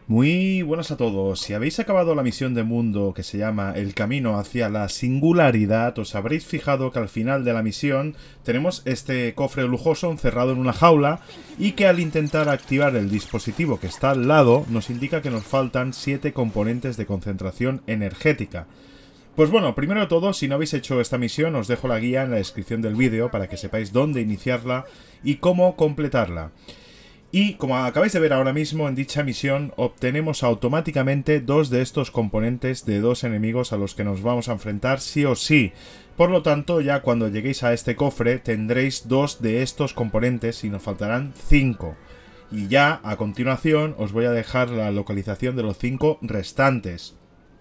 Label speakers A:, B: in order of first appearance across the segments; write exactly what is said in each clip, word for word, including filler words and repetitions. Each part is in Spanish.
A: Muy buenas a todos. Si habéis acabado la misión de mundo que se llama El camino hacia la singularidad, os habréis fijado que al final de la misión tenemos este cofre lujoso encerrado en una jaula y que al intentar activar el dispositivo que está al lado nos indica que nos faltan siete componentes de concentración energética. Pues bueno, primero de todo, si no habéis hecho esta misión, os dejo la guía en la descripción del vídeo para que sepáis dónde iniciarla y cómo completarla. Y como acabáis de ver ahora mismo, en dicha misión obtenemos automáticamente dos de estos componentes de dos enemigos a los que nos vamos a enfrentar sí o sí. Por lo tanto, ya cuando lleguéis a este cofre tendréis dos de estos componentes y nos faltarán cinco. Y ya a continuación os voy a dejar la localización de los cinco restantes.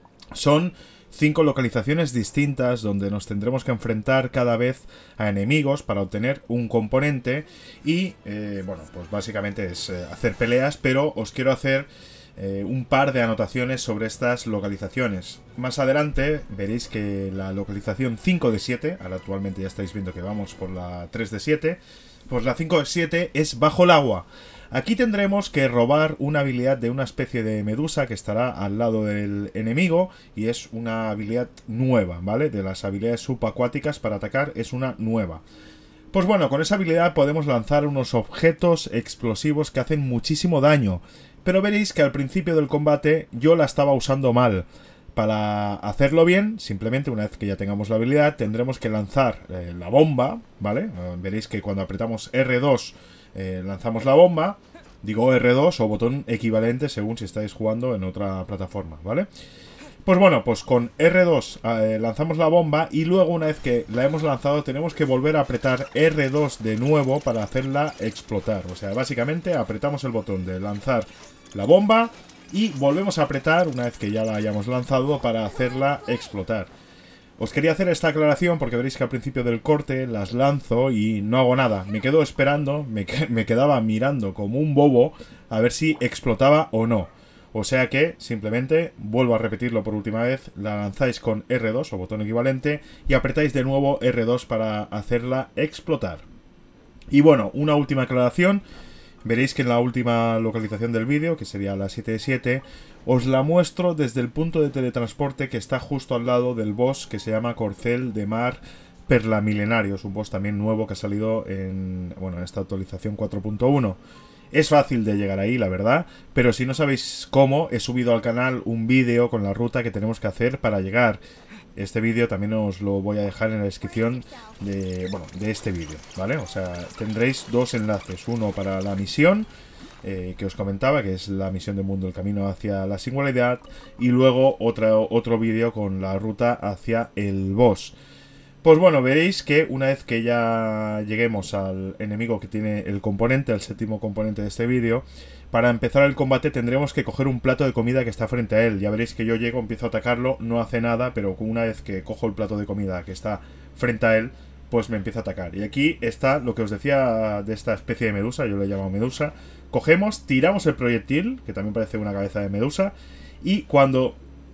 A: Son cinco localizaciones distintas donde nos tendremos que enfrentar cada vez a enemigos para obtener un componente y, eh, bueno, pues básicamente es eh, hacer peleas, pero os quiero hacer eh, un par de anotaciones sobre estas localizaciones. Más adelante veréis que la localización cinco de siete, ahora actualmente ya estáis viendo que vamos por la tres de siete, pues la cinco de siete es bajo el agua. Aquí tendremos que robar una habilidad de una especie de medusa que estará al lado del enemigo y es una habilidad nueva, ¿vale? De las habilidades subacuáticas para atacar es una nueva. Pues bueno, con esa habilidad podemos lanzar unos objetos explosivos que hacen muchísimo daño, pero veréis que al principio del combate yo la estaba usando mal. Para hacerlo bien, simplemente una vez que ya tengamos la habilidad, tendremos que lanzar eh, la bomba, ¿vale? Eh, veréis que cuando apretamos erre dos eh, lanzamos la bomba. Digo erre dos o botón equivalente según si estáis jugando en otra plataforma, ¿vale? Pues bueno, pues con erre dos eh, lanzamos la bomba y luego una vez que la hemos lanzado tenemos que volver a apretar erre dos de nuevo para hacerla explotar. O sea, básicamente apretamos el botón de lanzar la bomba y volvemos a apretar una vez que ya la hayamos lanzado para hacerla explotar. Os quería hacer esta aclaración porque veréis que al principio del corte las lanzo y no hago nada. Me quedo esperando, me, me quedaba mirando como un bobo a ver si explotaba o no. O sea que simplemente, vuelvo a repetirlo por última vez, la lanzáis con erre dos o botón equivalente y apretáis de nuevo erre dos para hacerla explotar. Y bueno, una última aclaración. Veréis que en la última localización del vídeo, que sería la siete de siete, os la muestro desde el punto de teletransporte que está justo al lado del boss que se llama Corcel de Mar Perlamilenario. Es un boss también nuevo que ha salido en, bueno, en esta actualización cuatro punto uno. Es fácil de llegar ahí, la verdad, pero si no sabéis cómo, he subido al canal un vídeo con la ruta que tenemos que hacer para llegar. Este vídeo también os lo voy a dejar en la descripción de, bueno, de este vídeo, ¿vale? O sea, tendréis dos enlaces, uno para la misión eh, que os comentaba, que es la misión del mundo, el camino hacia la singularidad, y luego otro, otro vídeo con la ruta hacia el boss. Pues bueno, veréis que una vez que ya lleguemos al enemigo que tiene el componente, el séptimo componente de este vídeo, para empezar el combate tendremos que coger un plato de comida que está frente a él. Ya veréis que yo llego, empiezo a atacarlo, no hace nada, pero una vez que cojo el plato de comida que está frente a él, pues me empieza a atacar. Y aquí está lo que os decía de esta especie de medusa, yo le llamo medusa. Cogemos, tiramos el proyectil, que también parece una cabeza de medusa, y cuando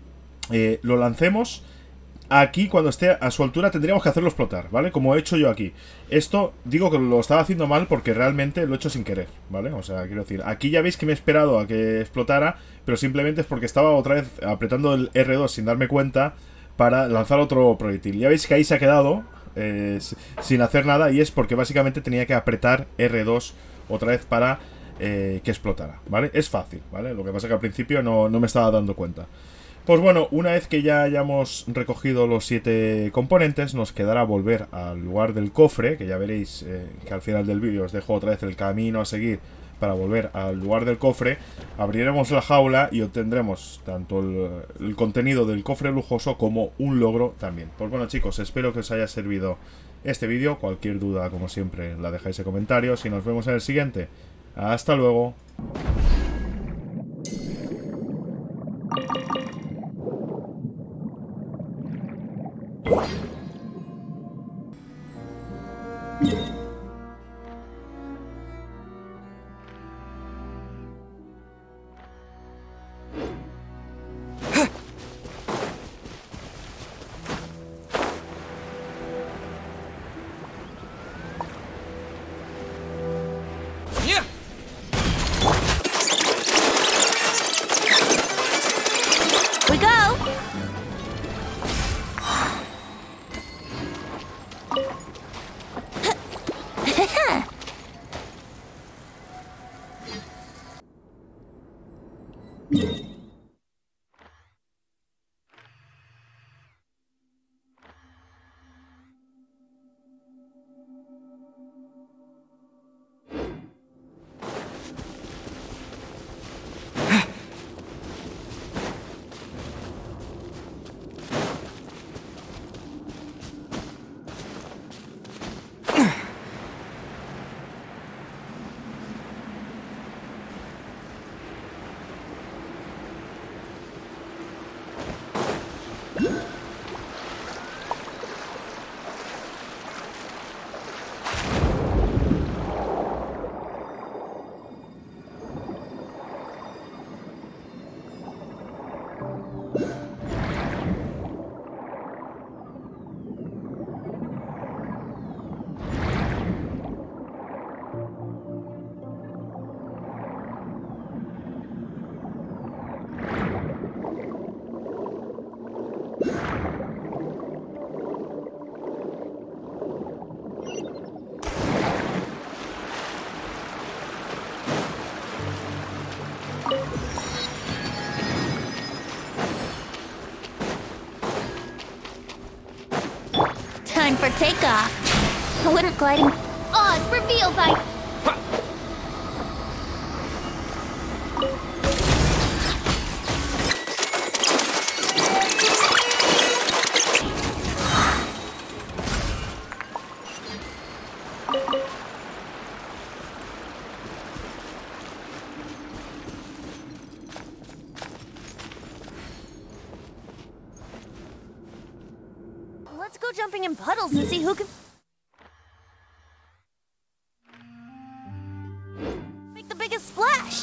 A: eh, lo lancemos... Aquí, cuando esté a su altura, tendríamos que hacerlo explotar, ¿vale? Como he hecho yo aquí. Esto, digo que lo estaba haciendo mal porque realmente lo he hecho sin querer, ¿vale? O sea, quiero decir, aquí ya veis que me he esperado a que explotara, pero simplemente es porque estaba otra vez apretando el erre dos sin darme cuenta para lanzar otro proyectil. Ya veis que ahí se ha quedado eh, sin hacer nada y es porque básicamente tenía que apretar erre dos otra vez para eh, que explotara, ¿vale? Es fácil, ¿vale? Lo que pasa es que al principio no, no me estaba dando cuenta. Pues bueno, una vez que ya hayamos recogido los siete componentes, nos quedará volver al lugar del cofre, que ya veréis eh, que al final del vídeo os dejo otra vez el camino a seguir para volver al lugar del cofre. Abriremos la jaula y obtendremos tanto el, el contenido del cofre lujoso como un logro también. Pues bueno chicos, espero que os haya servido este vídeo. Cualquier duda, como siempre, la dejáis en comentarios y nos vemos en el siguiente. Hasta luego.
B: preparing for takeoff. I wouldn't gliding. Oh, it's revealed by. Let's go jumping in puddles and see who can make the biggest splash.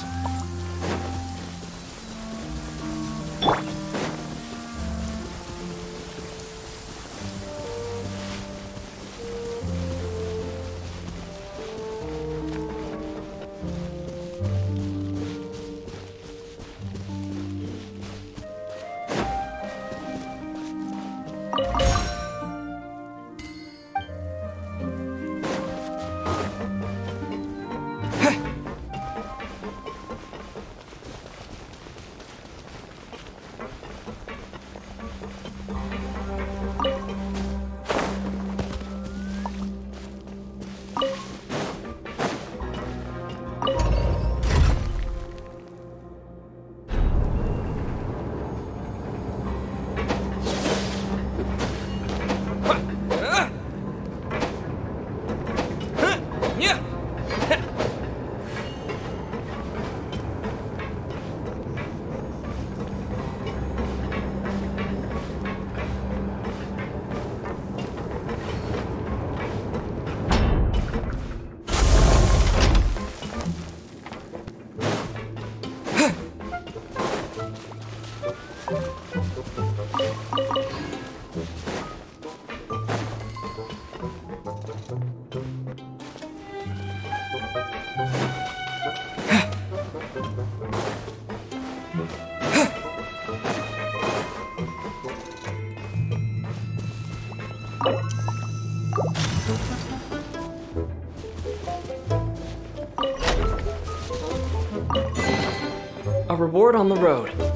C: A reward on the road.